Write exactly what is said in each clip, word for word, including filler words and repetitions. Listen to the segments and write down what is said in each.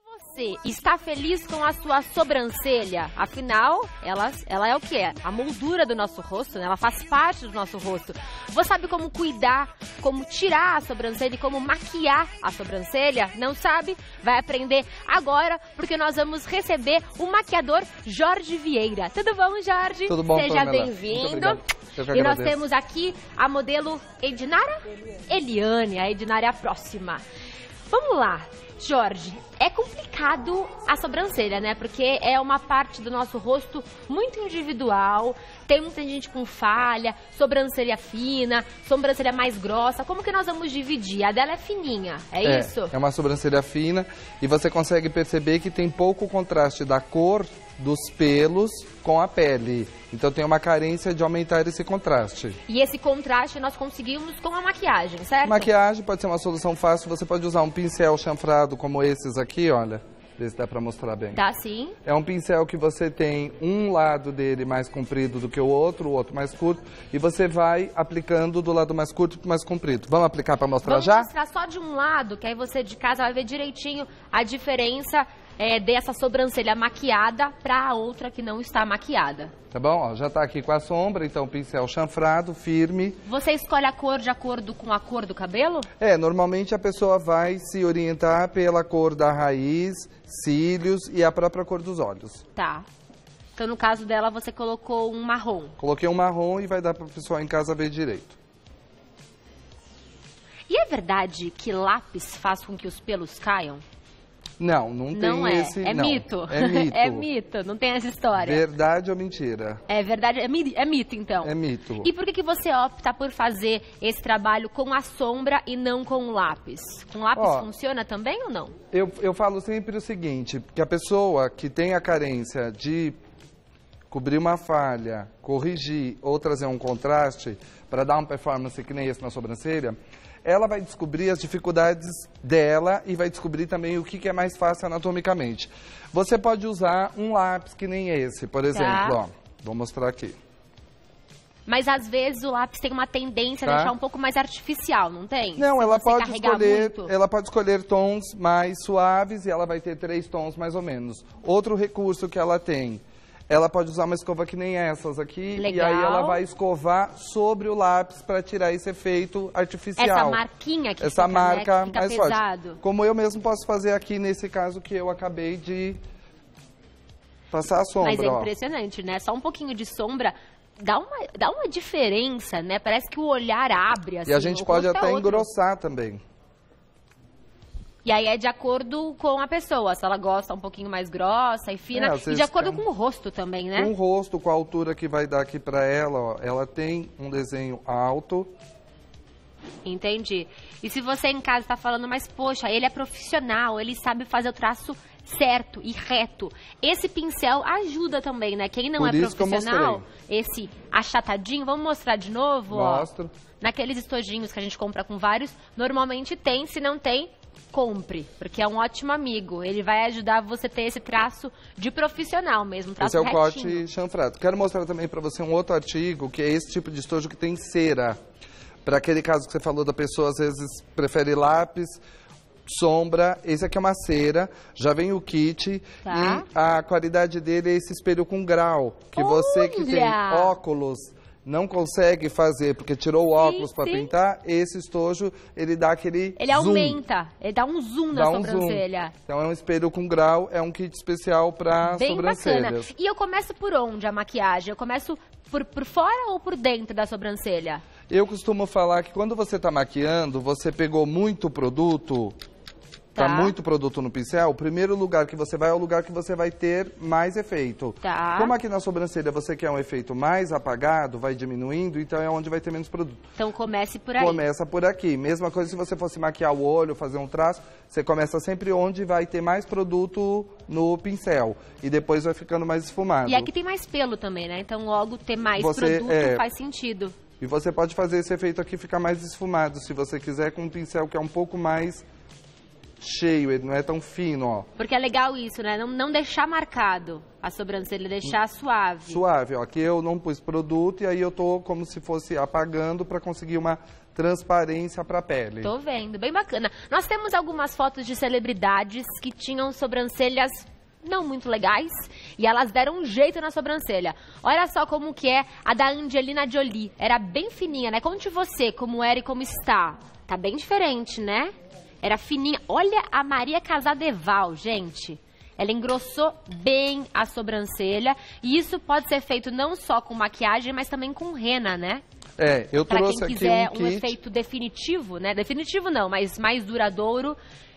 Você está feliz com a sua sobrancelha? Afinal, ela, ela é o que é? A moldura do nosso rosto, né? Ela faz parte do nosso rosto. Você sabe como cuidar, como tirar a sobrancelha e como maquiar a sobrancelha? Não sabe? Vai aprender agora, porque nós vamos receber o maquiador Jorge Vieira. Tudo bom, Jorge? Tudo bom, Seja bem-vindo. E nós temos aqui a modelo Edinara? Eliane, a Edinara é a próxima. Vamos lá, Jorge, é complicado a sobrancelha, né? Porque é uma parte do nosso rosto muito individual, tem muita gente com falha, sobrancelha fina, sobrancelha mais grossa. Como que nós vamos dividir? A dela é fininha, é, é isso? É uma sobrancelha fina e você consegue perceber que tem pouco contraste da cor dos pelos com a pele. Então tem uma carência de aumentar esse contraste. E esse contraste nós conseguimos com a maquiagem, certo? Maquiagem pode ser uma solução fácil. Você pode usar um pincel chanfrado como esses aqui, olha. Vê se dá pra mostrar bem. Tá, sim. É um pincel que você tem um lado dele mais comprido do que o outro, o outro mais curto. E você vai aplicando do lado mais curto pro mais comprido. Vamos aplicar pra mostrar Vamos já? Vamos mostrar só de um lado, que aí você de casa vai ver direitinho a diferença é, dessa sobrancelha maquiada pra outra que não está maquiada. Tá bom? Ó, já tá aqui com a sombra, então pincel chanfrado, firme. Você escolhe a cor de acordo com a cor do cabelo? É, normalmente a pessoa vai se orientar pela cor da raiz, cílios e a própria cor dos olhos. Tá. Então no caso dela você colocou um marrom. Coloquei um marrom e vai dar para o pessoal em casa ver direito. E é verdade que lápis faz com que os pelos caiam? Não, não tem não é. esse... É não. mito. É mito. É mito, não tem essa história. Verdade ou mentira? É verdade, é, mi é mito então. É mito. E por que, que você opta por fazer esse trabalho com a sombra e não com o lápis? Com lápis Ó, funciona também ou não? Eu, eu falo sempre o seguinte, que a pessoa que tem a carência de cobrir uma falha, corrigir ou trazer um contraste para dar uma performance que nem esse na sobrancelha, ela vai descobrir as dificuldades dela e vai descobrir também o que, que é mais fácil anatomicamente. Você pode usar um lápis que nem esse, por exemplo. Tá. Ó, vou mostrar aqui. Mas às vezes o lápis tem uma tendência tá. a deixar um pouco mais artificial, não tem? Não, Se ela pode escolher, muito. ela pode escolher tons mais suaves e ela vai ter três tons mais ou menos. Outro recurso que ela tem, ela pode usar uma escova que nem essas aqui. Legal. E aí ela vai escovar sobre o lápis para tirar esse efeito artificial. Essa marquinha que Essa fica, marca né, que fica mais pesado. forte. Como eu mesmo posso fazer aqui nesse caso que eu acabei de passar a sombra. Mas é ó. impressionante, né? Só um pouquinho de sombra dá uma, dá uma diferença, né? Parece que o olhar abre, assim. E a gente pode até é engrossar também. E aí é de acordo com a pessoa, se ela gosta um pouquinho mais grossa e fina, é, e de acordo tem... com o rosto também, né? Com o rosto, com a altura que vai dar aqui pra ela, ó, ela tem um desenho alto. Entendi. E se você em casa está falando, mas poxa, ele é profissional, ele sabe fazer o traço certo e reto. Esse pincel ajuda também, né? Quem não Por é isso profissional, esse achatadinho, vamos mostrar de novo? Mostro. Ó, naqueles estojinhos que a gente compra com vários, normalmente tem, se não tem, compre, porque é um ótimo amigo. Ele vai ajudar você a ter esse traço de profissional mesmo, traço Esse é o retinho. corte chanfrado. Quero mostrar também para você um outro artigo, que é esse tipo de estojo que tem cera. Para aquele caso que você falou da pessoa, às vezes, prefere lápis, sombra. Esse aqui é uma cera, já vem o kit. Tá. E a qualidade dele é esse espelho com grau, que Olha! Você que tem óculos não consegue fazer, porque tirou o óculos para pintar, esse estojo, ele dá aquele Ele zoom. aumenta, ele dá um zoom na dá um sobrancelha. Zoom. Então é um espelho com grau, é um kit especial para sobrancelhas. Bem bacana. E eu começo por onde a maquiagem? Eu começo por, por fora ou por dentro da sobrancelha? Eu costumo falar que quando você está maquiando, você pegou muito produto... Tá. Tá muito produto no pincel, o primeiro lugar que você vai é o lugar que você vai ter mais efeito. Tá. Como aqui na sobrancelha você quer um efeito mais apagado, vai diminuindo, então é onde vai ter menos produto. Então comece por aí. Começa por aqui. Mesma coisa se você fosse maquiar o olho, fazer um traço, você começa sempre onde vai ter mais produto no pincel. E depois vai ficando mais esfumado. E aqui tem mais pelo também, né? Então logo ter mais você, produto é... faz sentido. E você pode fazer esse efeito aqui ficar mais esfumado, se você quiser, com um pincel que é um pouco mais... cheio, ele não é tão fino, ó. Porque é legal isso, né? Não, não deixar marcado a sobrancelha, deixar suave. Suave, ó. Aqui eu não pus produto e aí eu tô como se fosse apagando para conseguir uma transparência para a pele. Tô vendo, bem bacana. Nós temos algumas fotos de celebridades que tinham sobrancelhas não muito legais e elas deram um jeito na sobrancelha. Olha só como que é a da Angelina Jolie. Era bem fininha, né? Conte você como era e como está. Tá bem diferente, né? Era fininha. Olha a Maria Casadeval, gente. Ela engrossou bem a sobrancelha. E isso pode ser feito não só com maquiagem, mas também com rena, né? É, eu pra trouxe quem aqui quiser um, um kit. efeito definitivo, né? Definitivo não, mas mais duradouro.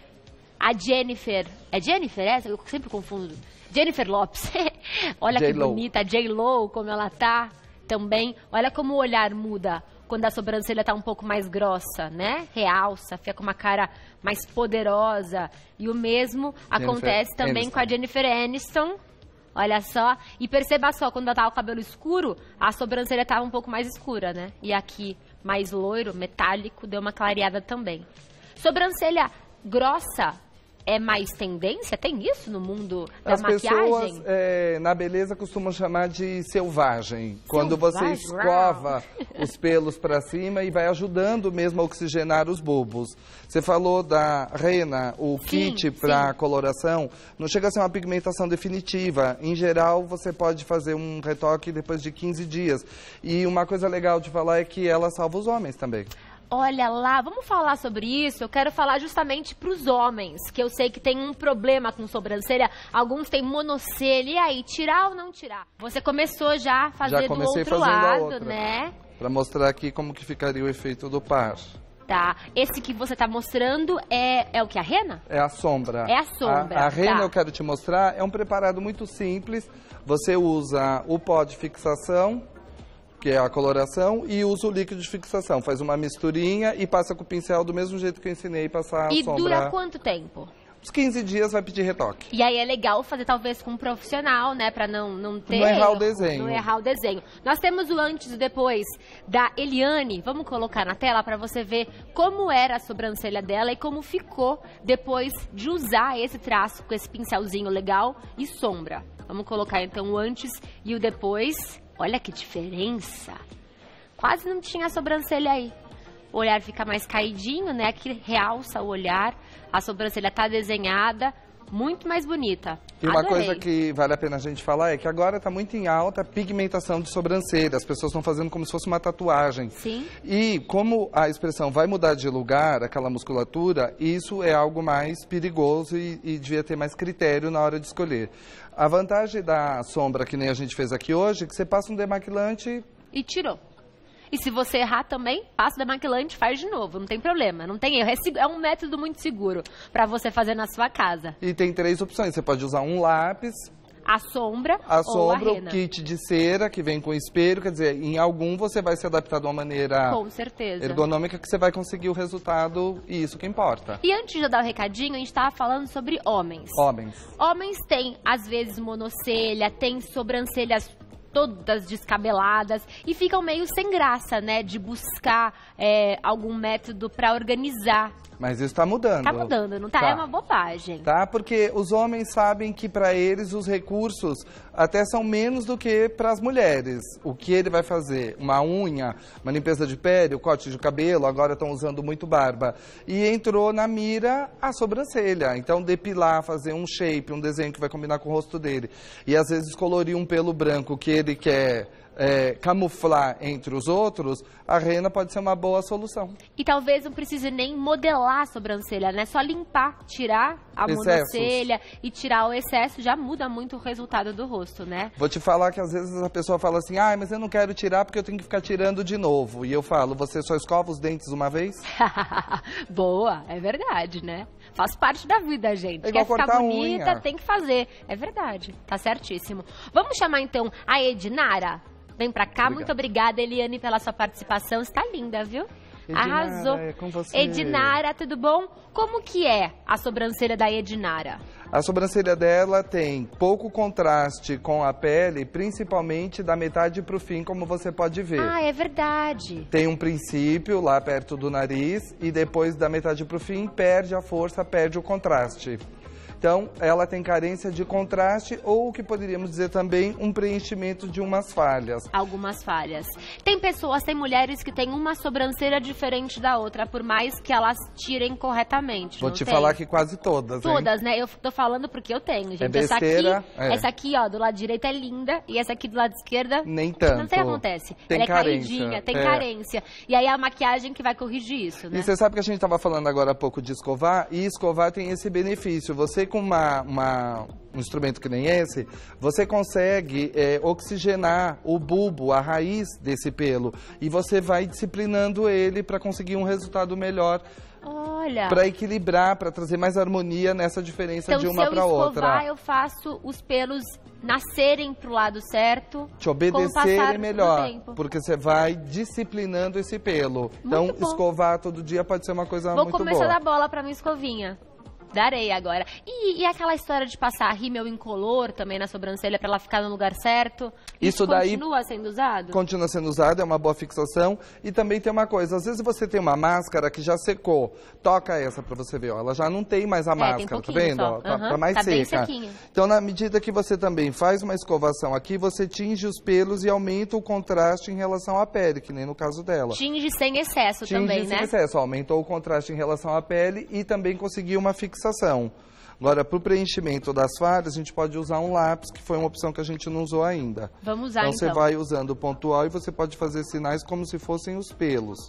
A Jennifer... É Jennifer essa? Eu sempre confundo. Jennifer Lopez. Olha que bonita. A J-Lo, como ela tá também. Olha como o olhar muda quando a sobrancelha tá um pouco mais grossa, né? Realça, fica com uma cara mais poderosa. E o mesmo Jennifer acontece também Aniston. com a Jennifer Aniston. Olha só. E perceba só, quando ela tava com o cabelo escuro, a sobrancelha tava um pouco mais escura, né? E aqui, mais loiro, metálico, deu uma clareada também. Sobrancelha grossa é mais tendência? Tem isso no mundo da As maquiagem? As pessoas é, na beleza costumam chamar de selvagem. Quando você escova os pelos para cima e vai ajudando mesmo a oxigenar os bulbos. Você falou da rena, o sim, kit para coloração, não chega a ser uma pigmentação definitiva. Em geral, você pode fazer um retoque depois de quinze dias. E uma coisa legal de falar é que ela salva os homens também. Olha lá, vamos falar sobre isso. Eu quero falar justamente para os homens, que eu sei que tem um problema com sobrancelha. Alguns têm monocelha. E aí, tirar ou não tirar? Você começou já a fazer já do outro lado, né? Para mostrar aqui como que ficaria o efeito do par. Tá. Esse que você tá mostrando é, é o que? A rena? É a sombra. É a sombra. A, a rena, tá. eu quero te mostrar, é um preparado muito simples. Você usa o pó de fixação, que é a coloração, e usa o líquido de fixação. Faz uma misturinha e passa com o pincel do mesmo jeito que eu ensinei, passar a e sombra. E dura quanto tempo? Uns quinze dias vai pedir retoque. E aí é legal fazer talvez com um profissional, né? Pra não, não ter... Não errar o desenho. Não errar o desenho. Nós temos o antes e depois da Eliane. Vamos colocar na tela pra você ver como era a sobrancelha dela e como ficou depois de usar esse traço com esse pincelzinho legal e sombra. Vamos colocar então o antes e o depois. Olha que diferença. Quase não tinha a sobrancelha aí. O olhar fica mais caidinho, né? Que realça o olhar. A sobrancelha tá desenhada, muito mais bonita. E uma Adorei. coisa que vale a pena a gente falar é que agora tá muito em alta a pigmentação de sobrancelha. As pessoas estão fazendo como se fosse uma tatuagem. Sim. E como a expressão vai mudar de lugar, aquela musculatura, isso é algo mais perigoso e, e devia ter mais critério na hora de escolher. A vantagem da sombra, que nem a gente fez aqui hoje, é que você passa um demaquilante... E tirou. E se você errar também, passa o demaquilante e faz de novo. Não tem problema, não tem erro. É, é um método muito seguro para você fazer na sua casa. E tem três opções. Você pode usar um lápis... A sombra a ou sombra, a rena. O kit de cera, que vem com espelho. Quer dizer, em algum você vai se adaptar de uma maneira com certeza. ergonômica que você vai conseguir o resultado e isso que importa. E antes de eu dar o recadinho, a gente estava falando sobre homens. Homens. Homens têm, às vezes, monocelha, têm sobrancelhas todas descabeladas e ficam meio sem graça, né? De buscar é, algum método para organizar. Mas isso está mudando. Tá mudando, não tá? tá? É uma bobagem. Tá, porque os homens sabem que para eles os recursos até são menos do que para as mulheres. O que ele vai fazer? Uma unha, uma limpeza de pele, o corte de cabelo, agora estão usando muito barba. E entrou na mira a sobrancelha. Então depilar, fazer um shape, um desenho que vai combinar com o rosto dele. E às vezes colorir um pelo branco que ele quer... É, camuflar entre os outros, a rena pode ser uma boa solução. E talvez não precise nem modelar a sobrancelha, né? Só limpar, tirar a Excessos. monocelha e tirar o excesso já muda muito o resultado do rosto, né? Vou te falar que às vezes a pessoa fala assim, ah, mas eu não quero tirar porque eu tenho que ficar tirando de novo. E eu falo, você só escova os dentes uma vez? Boa, é verdade, né? Faz parte da vida, gente. É igual Quer ficar cortar bonita, unha. Tem que fazer. É verdade, tá certíssimo. Vamos chamar então a Edinara? Vem pra cá. Obrigado. Muito obrigada, Eliane, pela sua participação. Está linda, viu? Edinara, Arrasou. É com você. Edinara, tudo bom? Como que é a sobrancelha da Edinara? A sobrancelha dela tem pouco contraste com a pele, principalmente da metade para o fim, como você pode ver. Ah, é verdade. Tem um princípio lá perto do nariz e depois da metade para o fim perde a força, perde o contraste. Então, ela tem carência de contraste ou o que poderíamos dizer também um preenchimento de umas falhas. Algumas falhas. Tem pessoas, tem mulheres que têm uma sobrancelha diferente da outra, por mais que elas tirem corretamente. Vou não te tem? falar que quase todas, hein? Todas, né? Eu tô falando porque eu tenho, gente. É besteira, essa aqui, é. essa aqui, ó, do lado direito é linda e essa aqui do lado esquerda nem tanto. Não sei o que acontece. Tem Ela é carência, caidinha, tem é. carência. E aí a maquiagem que vai corrigir isso, né? E você sabe que a gente estava falando agora há pouco de escovar, e escovar tem esse benefício. Você com uma, uma, um instrumento que nem esse, você consegue é, oxigenar o bulbo, a raiz desse pelo, e você vai disciplinando ele para conseguir um resultado melhor. Olha. Para equilibrar, para trazer mais harmonia nessa diferença então, de uma para outra. Então, se eu escovar, eu faço os pelos nascerem pro lado certo. Te obedecerem melhor, porque você vai disciplinando esse pelo. Muito então, bom. Escovar todo dia pode ser uma coisa Vou muito boa. Vou começar a dar bola pra minha escovinha. Darei agora. E, e aquela história de passar rímel incolor também na sobrancelha pra ela ficar no lugar certo? Isso, Isso daí continua sendo usado? Continua sendo usado, é uma boa fixação. E também tem uma coisa, às vezes você tem uma máscara que já secou. Toca essa pra você ver, ó. Ela já não tem mais a é, máscara, tá vendo? Só. Tá, uhum, tá mais tá seca. Bem então, na medida que você também faz uma escovação aqui, você tinge os pelos e aumenta o contraste em relação à pele, que nem no caso dela. Tinge sem excesso tinge também, sem né? excesso, ó, aumentou o contraste em relação à pele e também conseguiu uma fixação. Agora, para o preenchimento das falhas, a gente pode usar um lápis, que foi uma opção que a gente não usou ainda. Vamos usar, então. então. Você vai usando pontual e você pode fazer sinais como se fossem os pelos.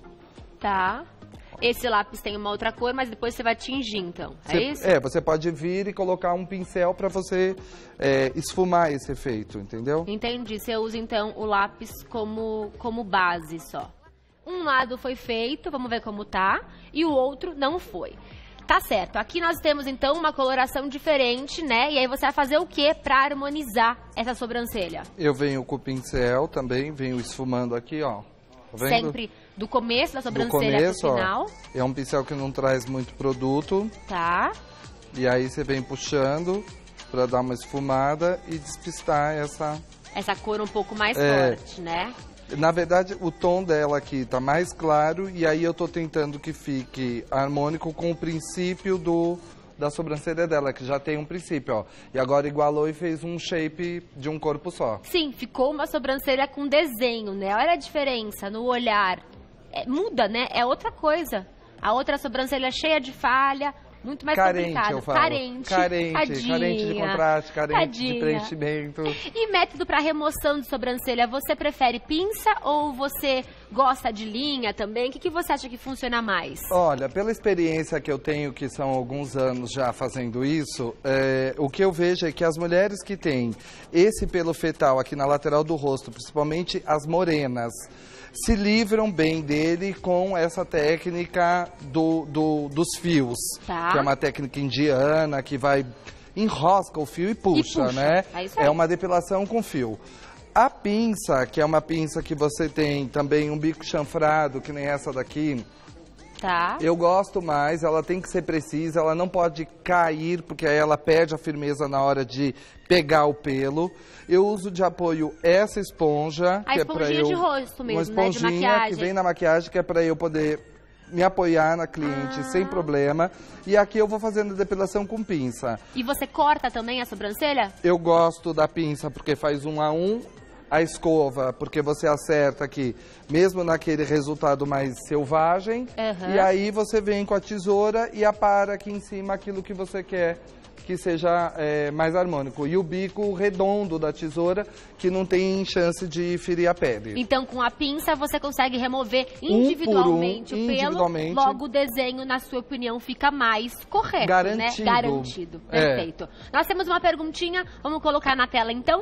Tá. Esse lápis tem uma outra cor, mas depois você vai tingir, então. É você, isso? É, você pode vir e colocar um pincel para você é, esfumar esse efeito, entendeu? Entendi. Você usa, então, o lápis como, como base só. Um lado foi feito, vamos ver como tá, e o outro não foi. Tá certo. Aqui nós temos, então, uma coloração diferente, né? E aí você vai fazer o quê pra harmonizar essa sobrancelha? Eu venho com o pincel também, venho esfumando aqui, ó. Tá vendo? Sempre do começo da sobrancelha do começo, pro final. Ó, é um pincel que não traz muito produto. Tá. E aí você vem puxando pra dar uma esfumada e despistar essa... Essa cor um pouco mais é... forte, né? Na verdade, o tom dela aqui tá mais claro e aí eu tô tentando que fique harmônico com o princípio do, da sobrancelha dela, que já tem um princípio, ó. E agora igualou e fez um shape de um corpo só. Sim, ficou uma sobrancelha com desenho, né? Olha a diferença no olhar. É, muda, né? É outra coisa. A outra sobrancelha cheia de falha... Muito mais carente, complicado. Eu falo. Carente, carente, tadinha, carente de contraste, carente tadinha. de preenchimento. E método para remoção de sobrancelha, você prefere pinça ou você gosta de linha também? O que, que você acha que funciona mais? Olha, pela experiência que eu tenho, que são alguns anos já fazendo isso, é, o que eu vejo é que as mulheres que têm esse pelo fetal aqui na lateral do rosto, principalmente as morenas, se livram bem dele com essa técnica do, do, dos fios, tá. que é uma técnica indiana que vai, enrosca o fio e puxa, e puxa. né? É isso aí. É uma depilação com fio. A pinça, que é uma pinça que você tem também um bico chanfrado, que nem essa daqui, tá. eu gosto mais, ela tem que ser precisa, ela não pode cair, porque aí ela perde a firmeza na hora de pegar o pelo. Eu uso de apoio essa esponja. A que é pra eu, de rosto mesmo, uma esponjinha, né? De maquiagem. que vem na maquiagem, que é para eu poder me apoiar na cliente ah. sem problema. E aqui eu vou fazendo depilação com pinça. E você corta também a sobrancelha? Eu gosto da pinça porque faz um a um. A escova, porque você acerta aqui, mesmo naquele resultado mais selvagem. Uhum. E aí você vem com a tesoura e apara aqui em cima aquilo que você quer que seja é, mais harmônico. E o bico redondo da tesoura, que não tem chance de ferir a pele. Então, com a pinça, você consegue remover individualmente um um, o pelo, individualmente. Logo o desenho, na sua opinião, fica mais correto, Garantido. né? Garantido. É. Perfeito. Nós temos uma perguntinha, vamos colocar na tela, então.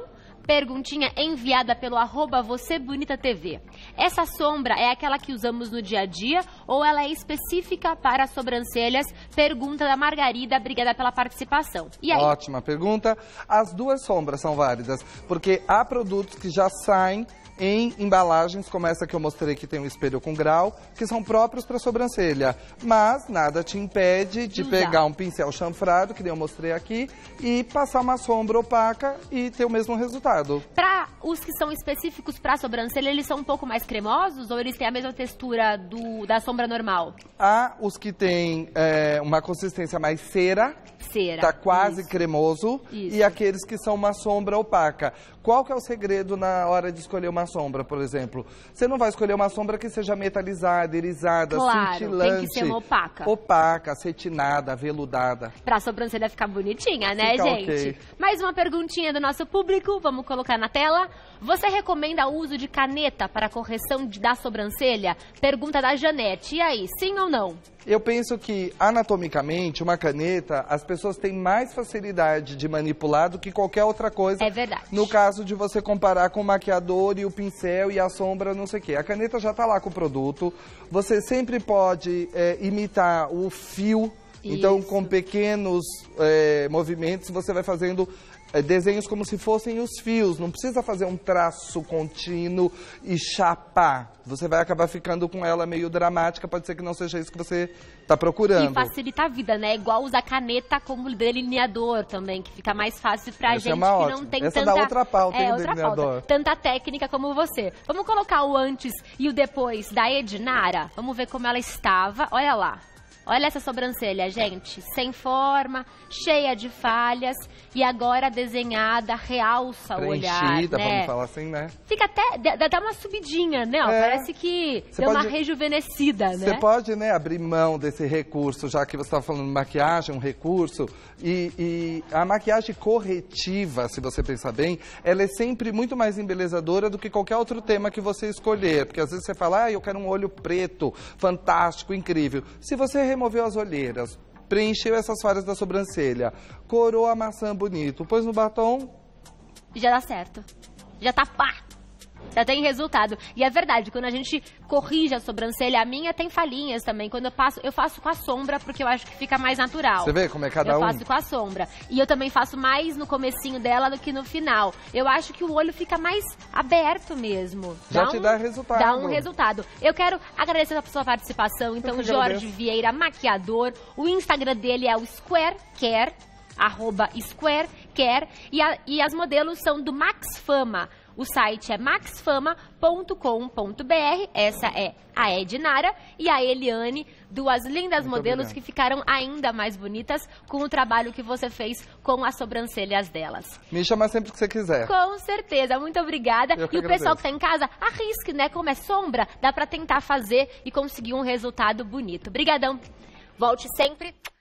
perguntinha enviada pelo arroba Você Bonita T V. Essa sombra é aquela que usamos no dia a dia ou ela é específica para as sobrancelhas? Pergunta da Margarida, obrigada pela participação. E aí? Ótima pergunta. As duas sombras são válidas, porque há produtos que já saem em embalagens, como essa que eu mostrei que tem um espelho com grau, que são próprios para sobrancelha. Mas nada te impede de pegar um pincel chanfrado, que nem eu mostrei aqui, e passar uma sombra opaca e ter o mesmo resultado. Para os que são específicos para sobrancelha, eles são um pouco mais cremosos ou eles têm a mesma textura do, da sombra normal? Há os que têm é, uma consistência mais cera, cera, tá quase isso. cremoso, isso. E aqueles que são uma sombra opaca. Qual que é o segredo na hora de escolher uma sombra, por exemplo? Você não vai escolher uma sombra que seja metalizada, irisada, claro, cintilante. Tem que ser uma opaca. Opaca, acetinada, aveludada. Pra sobrancelha ficar bonitinha, né, Fica gente? Okay. Mais uma perguntinha do nosso público, vamos colocar na tela. Você recomenda o uso de caneta para correção de, da sobrancelha? Pergunta da Janete. E aí, sim ou não? Eu penso que, anatomicamente, uma caneta, as pessoas têm mais facilidade de manipular do que qualquer outra coisa. É verdade. No caso de você comparar com o maquiador e o pincel e a sombra, não sei o quê. A caneta já está lá com o produto. Você sempre pode é, imitar o fio. Isso. Então, com pequenos é, movimentos, você vai fazendo é, desenhos como se fossem os fios. Não precisa fazer um traço contínuo e chapar. Você vai acabar ficando com ela meio dramática. Pode ser que não seja isso que você está procurando. E facilita a vida, né? Igual usar caneta como delineador também, que fica mais fácil pra Essa gente é uma que ótima. não tem Essa tanta... dá outra pauta, é, hein, outra delineador. pauta. Tanta técnica como você. Vamos colocar o antes e o depois da Edinara? Vamos ver como ela estava. Olha lá. Olha essa sobrancelha, gente, sem forma, cheia de falhas e agora desenhada, realça o olhar, Preenchida, né? vamos falar assim, né? Fica até, dá, dá uma subidinha, né? É. Parece que Cê deu pode, uma rejuvenescida, né? Você pode, né, abrir mão desse recurso, já que você está falando de maquiagem, um recurso, e, e a maquiagem corretiva, se você pensar bem, ela é sempre muito mais embelezadora do que qualquer outro tema que você escolher, porque às vezes você fala, ah, eu quero um olho preto, fantástico, incrível. Se você removeu as olheiras, preencheu essas falhas da sobrancelha, corou a maçã bonito, pôs no batom... Já dá certo. Já tá pá! Já tem resultado. E é verdade, quando a gente corrige a sobrancelha, a minha tem falhinhas também. Quando eu passo, eu faço com a sombra, porque eu acho que fica mais natural. Você vê como é cada eu um? Eu faço com a sombra. E eu também faço mais no comecinho dela do que no final. Eu acho que o olho fica mais aberto mesmo. Já dá te um, dá resultado. Dá um resultado. Eu quero agradecer a sua participação. Então, Jorge agradeço. Vieira, maquiador. O Instagram dele é o Square Care, arroba Square Care. E, a, e as modelos são do Max Fama. O site é max fama ponto com ponto br, essa é a Edinara e a Eliane, duas lindas Muito modelos obrigado. Que ficaram ainda mais bonitas com o trabalho que você fez com as sobrancelhas delas. Me chama sempre que você quiser. Com certeza, muito obrigada. Eu que e o agradeço. pessoal que tá em casa, arrisque, né? Como é sombra, dá pra tentar fazer e conseguir um resultado bonito. Obrigadão. Volte sempre.